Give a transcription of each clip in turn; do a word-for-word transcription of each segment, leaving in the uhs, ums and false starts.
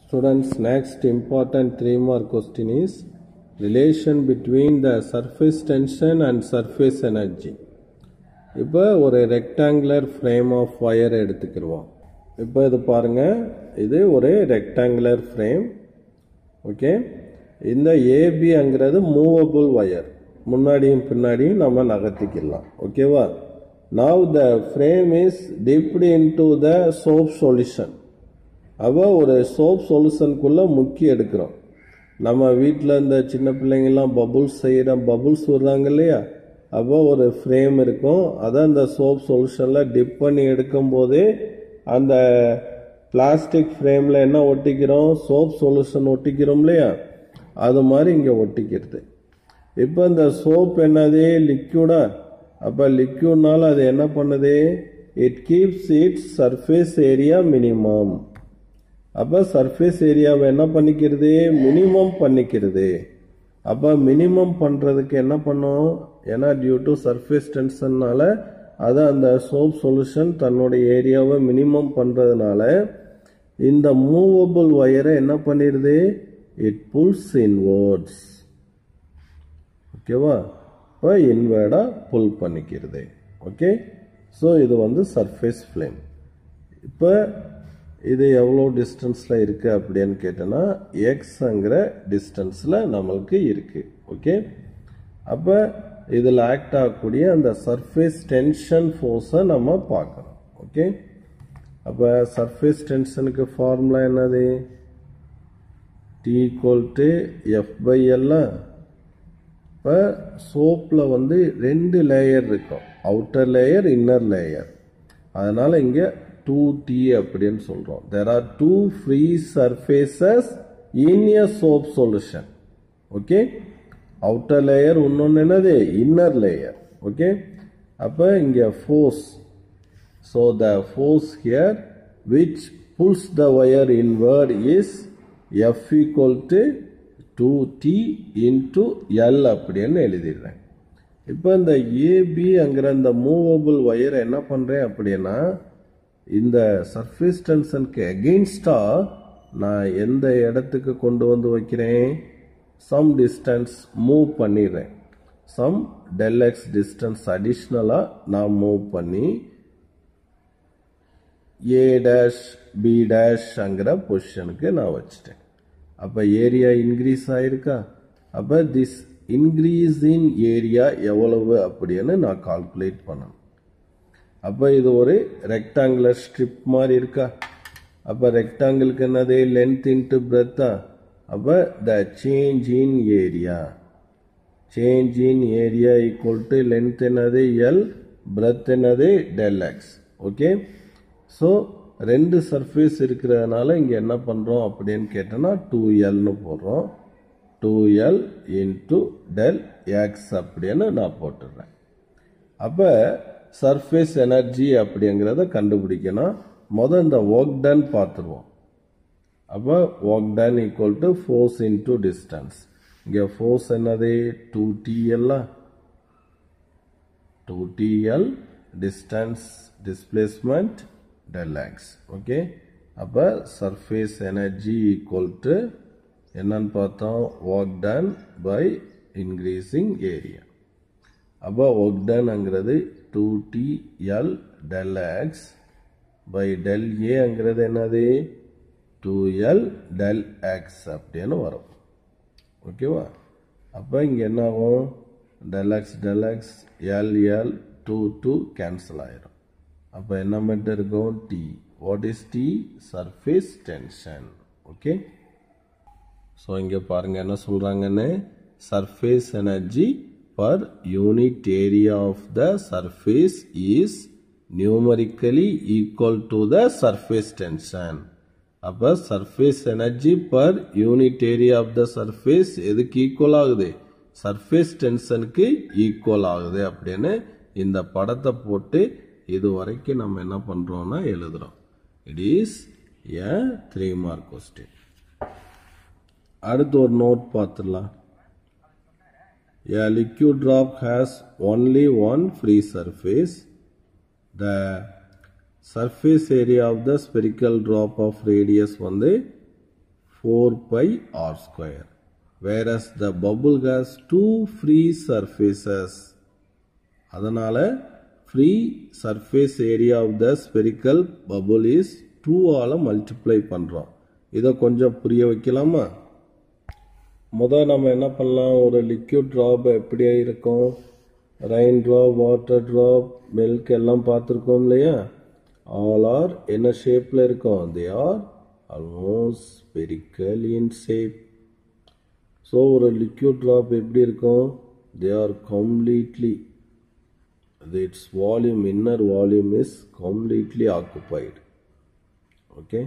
Students, next important three mark question is relation between the surface tension and surface energy. இப்போ ஒரு rectangular frame of wire எடுத்துக்கிறோம். இப்போ இது பாருங்க, இது ஒரு rectangular frame. ஓகே, இந்த A B அங்கிறது மூவபிள் வயர், முன்னாடியும் பின்னாடியும் நம்ம நகர்த்திக்கலாம். ஓகேவா? Now the frame is dipped into the soap solution. அப்போ ஒரு சோப் சொல்யூஷனுக்குள்ள முக்கி எடுக்கிறோம். நம்ம வீட்டில் இந்த சின்ன பிள்ளைங்கள்லாம் பபுள்ஸ் செய்கிற பபுள்ஸ் விடுறாங்க இல்லையா, அப்போ ஒரு ஃப்ரேம் இருக்கும், அதை அந்த சோப் சொல்யூஷனில் டிப் பண்ணி எடுக்கும் போதே அந்த பிளாஸ்டிக் ஃப்ரேமில் என்ன ஒட்டிக்கிறோம், சோப் சொல்யூஷன் ஒட்டிக்கிறோம் இல்லையா, அது மாதிரி இங்கே ஒட்டிக்கிறது. இப்போ இந்த சோப் என்னது, லிக்யூடா. அப்போ லிக்யூட்னால அது என்ன பண்ணுது, it keeps its surface area minimum. அப்போ சர்ஃபேஸ் ஏரியாவை என்ன பண்ணிக்கிறது, மினிமம் பண்ணிக்கிறது. அப்போ மினிமம் பண்ணுறதுக்கு என்ன பண்ணும், ஏன்னா டியூ டு சர்ஃபேஸ் டென்ஷன்னால அதை அந்த சோப் சொல்யூஷன் தன்னுடைய ஏரியாவை மினிமம் பண்ணுறதுனால இந்த மூவபிள் வயரை என்ன பண்ணிடுது, இட் புல்ஸ் இன்வர்ட்ஸ். ஓகேவா? இப்போ இன்வேர்டாக புல் பண்ணிக்கிறது. ஓகே, ஸோ இது வந்து சர்ஃபேஸ் ஃப்ளேம். இப்போ இது எவ்வளோ டிஸ்டன்ஸில் இருக்குது அப்படின்னு கேட்டோன்னா எக்ஸுங்கிற டிஸ்டன்ஸில் நம்மளுக்கு இருக்குது. ஓகே, அப்போ இதில் ஆக்ட் ஆகக்கூடிய அந்த சர்ஃபேஸ் டென்ஷன் ஃபோர்ஸை நம்ம பார்க்கணும். ஓகே, அப்போ சர்ஃபேஸ் டென்ஷனுக்கு ஃபார்முலா என்னது, T equal to F by L. இப்போ சோப்பில் வந்து ரெண்டு லேயர் இருக்கும், அவுட்டர் லேயர், இன்னர் லேயர். அதனால் இங்கே டூ டி அப்படின்னு சொல்கிறோம். there are two free surfaces in a soap solution. Okay, outer layer இன்னொன்று என்னது, inner layer. ஓகே, அப்போ இங்கே force, so the force here which pulls the wire inward is F equal to two T into L அப்படின்னு எழுதிடுறேன். இப்போ இந்த AB அங்கிற இந்த movable wire என்ன பண்ணுறேன் அப்படின்னா, இந்த சர்ஃபேஸ் டென்ஷனுக்கு எகெயின்ஸ்டா நான் எந்த இடத்துக்கு கொண்டு வந்து வைக்கிறேன், சம் டிஸ்டன்ஸ் மூவ் பண்ணிடுறேன். சம் டெல் எக்ஸ் டிஸ்டன்ஸ் அடிஷ்னலாக நான் மூவ் பண்ணி ஏ டேஷ் பி டேஷ்ங்கிற பொசிஷனுக்கு நான் வச்சுட்டேன். அப்போ ஏரியா இன்க்ரீஸ் ஆயிருக்கா. அப்போ திஸ் இன்க்ரீஸ் இன் ஏரியா எவ்வளவு அப்படின்னு நான் கால்குலேட் பண்ணணும். அப்போ இது ஒரு ரெக்டாங்குலர் ஸ்ட்ரிப் மாதிரி இருக்கா. அப்போ ரெக்டாங்கிளுக்கு என்னது, லென்த் இன்ட்டு பிரெத்தா. அப்போ the change in area, change in area equal to length என்னது எல், பிரெத் என்னது டெல் எக்ஸ். ஓகே, ஸோ ரெண்டு சர்ஃபேஸ் இருக்கிறதுனால இங்கே என்ன பண்ணுறோம் அப்படின்னு கேட்டோன்னா டூ எல்னு போடுறோம். Two L into del x அப்படின்னு நான் போட்டுடுறேன். அப்போ சர்ஃபேஸ் எனர்ஜி அப்படிங்கிறத கண்டுபிடிக்கணும். முதல் இந்த ஒர்க் டன் பார்த்துருவோம். அப்போ work done equal to force into distance. இங்கே ஃபோர்ஸ் என்னது, two TL, two TL, distance displacement del x. Okay, அப்போ சர்ஃபேஸ் எனர்ஜி ஈக்குவல் டு என்னன்னு பார்த்தோம், work done by increasing area. அப்போ ஒர்க் டன்ங்கிறது two T L del x by del ஏங்கிறது என்னது, two L del x அப்படின்னு வரும். ஓகேவா? அப்போ இங்கே என்ன ஆகும், del x del x, L L, two two cancel ஆயிரும். அப்போ என்ன மட்டும் இருக்கும், T. What is T, surface tension. Okay, so இங்கே பாருங்க என்ன சொல்கிறாங்கன்னு, surface energy per unit area of the surface is numerically equal to the surface tension. அப்போ surface energy per unit area of the surface எதுக்கு equal ஆகுது, surface tensionக்கு equal ஆகுது அப்படின்னு இந்த படத்தை போட்டு இது வரைக்கும் நம்ம என்ன பண்ணுறோம்னா எழுதுகிறோம். It is a three mark question. அடுத்து ஒரு நோட் பார்த்துடலாம். A liquid drop has only one free surface. The surface area of the spherical drop of radius வந்து four pi r square. Whereas the bubble has two free surfaces. அதனால free surface area of the spherical bubble is two ஆல multiply பண்றோம். இதை கொஞ்சம் புரிய வைக்கலாமா? முத நம்ம என்ன பண்ணலாம்? ஒரு liquid drop எப்படி இருக்கும்? Rain drop, water drop, milk எல்லாம் பார்த்திருக்கோம் இல்லையா? All are என்ன shapeல இருக்கும்? They are almost spherical in shape. So ஒரு liquid drop எப்படி இருக்கும்? They are completely, its volume, inner volume is completely occupied. Okay.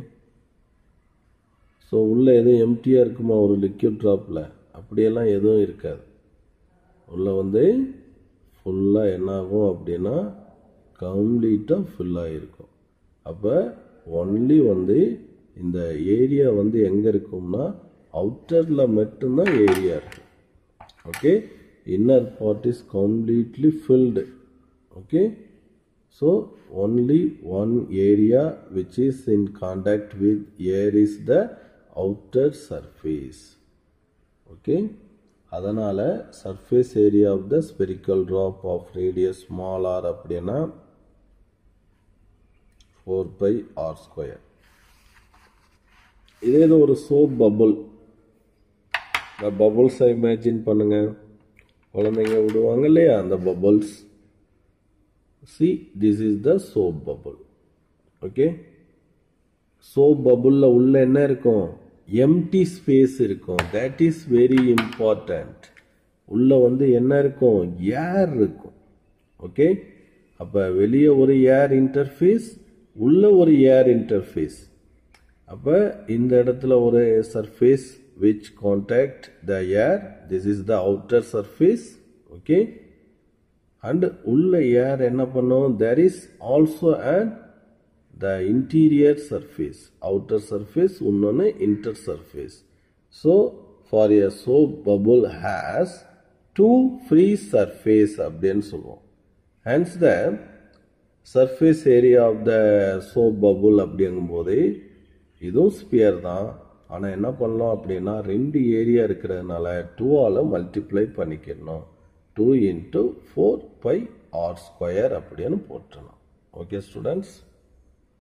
So உள்ள எதுவும் எம்டியா இருக்குமா ஒரு liquid dropல? அப்படியெல்லாம் எதுவும் இருக்காது. உள்ள வந்து ஃபுல்லா என்ன ஆகும் அப்படின்னா கம்ப்ளீட்டா ஃபுல்லா இருக்கும். அப்ப ஒன்லி வந்து இந்த ஏரியா வந்து எங்க இருக்கும்னா அவுட்டர்ல மட்டும்தான் ஏரியா இருக்கு. Okay, inner part is completely filled. Okay, so only one area which is in contact with air is the outer surface. Okay, அதனால surface area of the spherical drop of radius small r அப்படினா four pi r square. இதே ஒரு soap bubble. இந்த bubbles imagine பண்ணுங்க. குழந்தைங்க விடுவாங்க இல்லையா அந்த bubbles. See, this is the soap bubble. Okay, soap bubble ல உள்ள என்ன இருக்கும்? empty space இருக்கும். That is very important. உள்ள வந்து என்ன இருக்கும்? air இருக்கும். Okay, அப்ப வெளியே ஒரு air interface, உள்ள ஒரு air interface. அப்ப இந்த இடத்துல ஒரு surface which contact the air. This is the outer surface. Okay, and உள்ள air என்ன பண்ணும்? There is also an the interior surface, outer surface, unnone inner surface. So for a soap bubble has two free surface அப்படினு சொல்லுவோம். Hence the surface area of the soap bubble அப்படிங்கும்போது இதுவும் sphere தான். ஆனா என்ன பண்ணலாம் அப்படின்னா ரெண்டு ஏரியா இருக்கிறதுனால two ஆல மல்டிப்ளை பண்ணிக்கணும். two into four pi r square அப்படின்னு போட்டுறணும். Okay students.